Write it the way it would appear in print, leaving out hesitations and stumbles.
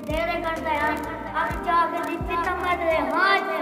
तेरे करता है अब जाके दीपिका मत रे हाँ